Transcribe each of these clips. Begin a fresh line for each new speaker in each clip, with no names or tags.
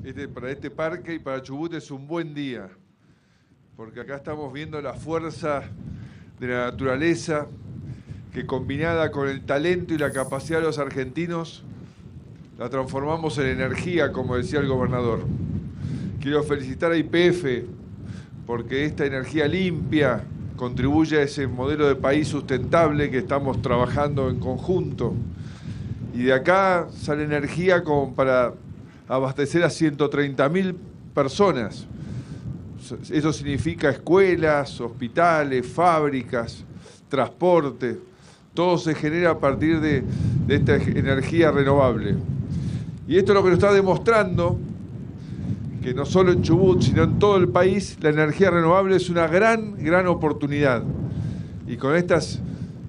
para este parque y para Chubut es un buen día, porque acá estamos viendo la fuerza de la naturaleza que, combinada con el talento y la capacidad de los argentinos, la transformamos en energía, como decía el gobernador. Quiero felicitar a YPF porque esta energía limpia contribuye a ese modelo de país sustentable que estamos trabajando en conjunto. Y de acá sale energía como para abastecer a 130.000 personas. Eso significa escuelas, hospitales, fábricas, transporte. Todo se genera a partir de esta energía renovable. Y esto es lo que nos está demostrando que no solo en Chubut, sino en todo el país, la energía renovable es una gran oportunidad. Y con estas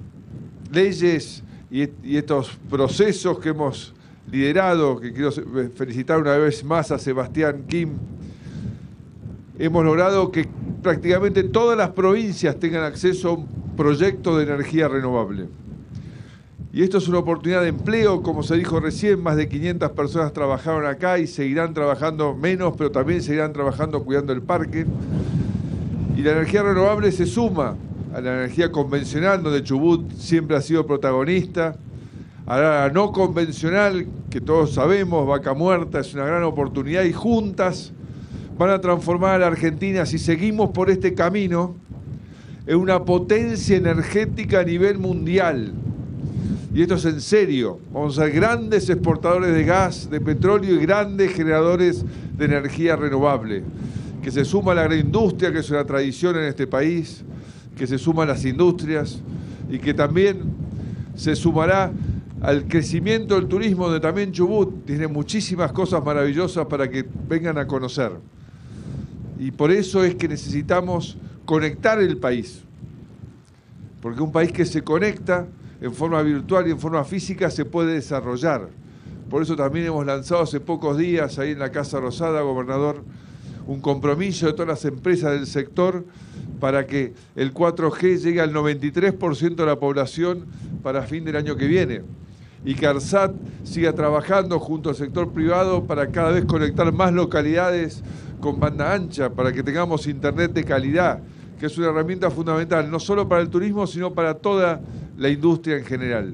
leyes y estos procesos que hemos liderado, que quiero felicitar una vez más a Sebastián Kim, hemos logrado que prácticamente todas las provincias tengan acceso a un proyecto de energía renovable. Y esto es una oportunidad de empleo, como se dijo recién, más de 500 personas trabajaron acá y seguirán trabajando menos, pero también seguirán trabajando cuidando el parque. Y la energía renovable se suma a la energía convencional, donde Chubut siempre ha sido protagonista, a la no convencional, que todos sabemos, Vaca Muerta, es una gran oportunidad, y juntas van a transformar a la Argentina, si seguimos por este camino, en una potencia energética a nivel mundial. Y esto es en serio. Vamos a ser grandes exportadores de gas, de petróleo y grandes generadores de energía renovable. Que se suma a la agroindustria, que es una tradición en este país, que se suma a las industrias y que también se sumará al crecimiento del turismo, donde también Chubut tiene muchísimas cosas maravillosas para que vengan a conocer. Y por eso es que necesitamos conectar el país. Porque un país que se conecta en forma virtual y en forma física se puede desarrollar. Por eso también hemos lanzado hace pocos días, ahí en la Casa Rosada, gobernador, un compromiso de todas las empresas del sector para que el 4G llegue al 93% de la población para fin del año que viene. Y que ARSAT siga trabajando junto al sector privado para cada vez conectar más localidades con banda ancha, para que tengamos internet de calidad, que es una herramienta fundamental, no solo para el turismo, sino para toda la industria en general.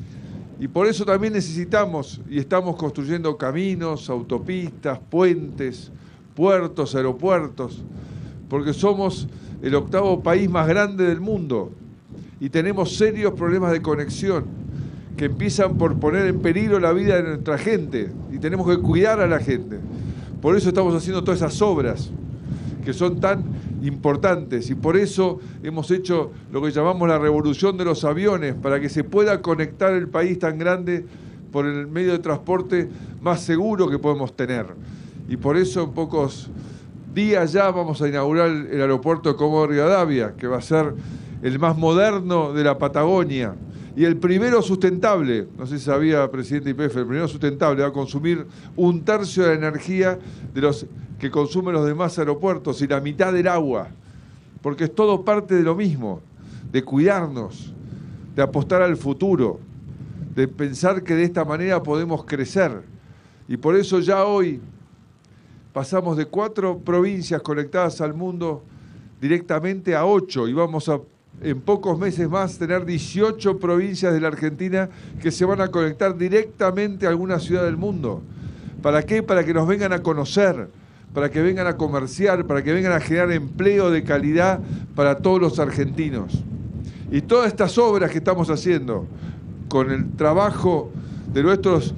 Y por eso también necesitamos, y estamos construyendo caminos, autopistas, puentes, puertos, aeropuertos, porque somos el 8º país más grande del mundo y tenemos serios problemas de conexión que empiezan por poner en peligro la vida de nuestra gente y tenemos que cuidar a la gente. Por eso estamos haciendo todas esas obras que son tan importantes y por eso hemos hecho lo que llamamos la revolución de los aviones, para que se pueda conectar el país tan grande por el medio de transporte más seguro que podemos tener. Y por eso en pocos días ya vamos a inaugurar el aeropuerto de Comodoro Rivadavia, que va a ser el más moderno de la Patagonia y el primero sustentable. No sé si sabía, presidente YPF, el primero sustentable va a consumir 1/3 de la energía de los que consumen los demás aeropuertos y la mitad del agua, porque es todo parte de lo mismo, de cuidarnos, de apostar al futuro, de pensar que de esta manera podemos crecer. Y por eso ya hoy pasamos de 4 provincias conectadas al mundo directamente a 8 y vamos a, en pocos meses más, tener 18 provincias de la Argentina que se van a conectar directamente a alguna ciudad del mundo. ¿Para qué? Para que nos vengan a conocer, para que vengan a comerciar, para que vengan a generar empleo de calidad para todos los argentinos. Y todas estas obras que estamos haciendo, con el trabajo de nuestros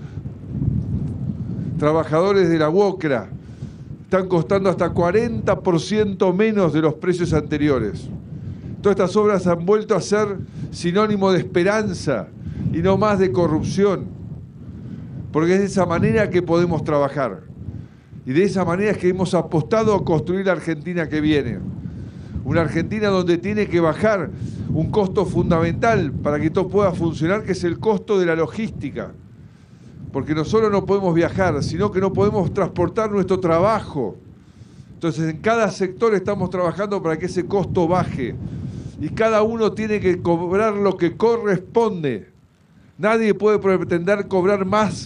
trabajadores de la UOCRA, están costando hasta 40% menos de los precios anteriores. Todas estas obras han vuelto a ser sinónimo de esperanza y no más de corrupción, porque es de esa manera que podemos trabajar. Y de esa manera es que hemos apostado a construir la Argentina que viene. Una Argentina donde tiene que bajar un costo fundamental para que todo pueda funcionar, que es el costo de la logística. Porque no solo no podemos viajar, sino que no podemos transportar nuestro trabajo. Entonces en cada sector estamos trabajando para que ese costo baje. Y cada uno tiene que cobrar lo que corresponde. Nadie puede pretender cobrar más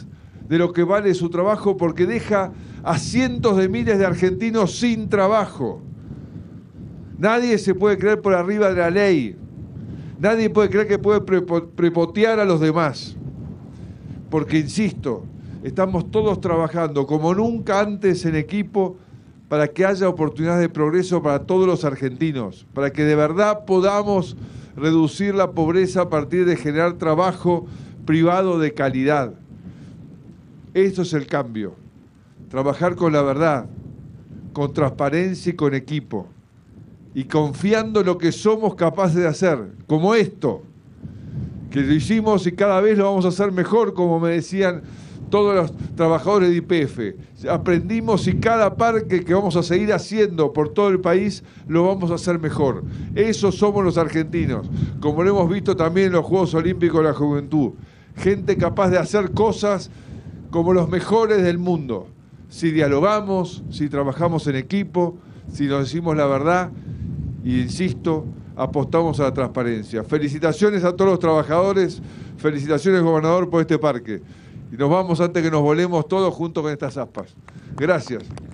de lo que vale su trabajo, porque deja a cientos de miles de argentinos sin trabajo. Nadie se puede creer por arriba de la ley. Nadie puede creer que puede prepotear a los demás. Porque, insisto, estamos todos trabajando como nunca antes en equipo para que haya oportunidades de progreso para todos los argentinos, para que de verdad podamos reducir la pobreza a partir de generar trabajo privado de calidad. Esto es el cambio. Trabajar con la verdad, con transparencia y con equipo. Y confiando en lo que somos capaces de hacer, como esto, que lo hicimos y cada vez lo vamos a hacer mejor, como me decían todos los trabajadores de YPF. Aprendimos y cada parque que vamos a seguir haciendo por todo el país lo vamos a hacer mejor. Esos somos los argentinos, como lo hemos visto también en los Juegos Olímpicos de la Juventud. Gente capaz de hacer cosas como los mejores del mundo. Si dialogamos, si trabajamos en equipo, si nos decimos la verdad y, insisto, apostamos a la transparencia. Felicitaciones a todos los trabajadores, felicitaciones, gobernador, por este parque. Y nos vamos antes que nos volemos todos juntos con estas aspas. Gracias.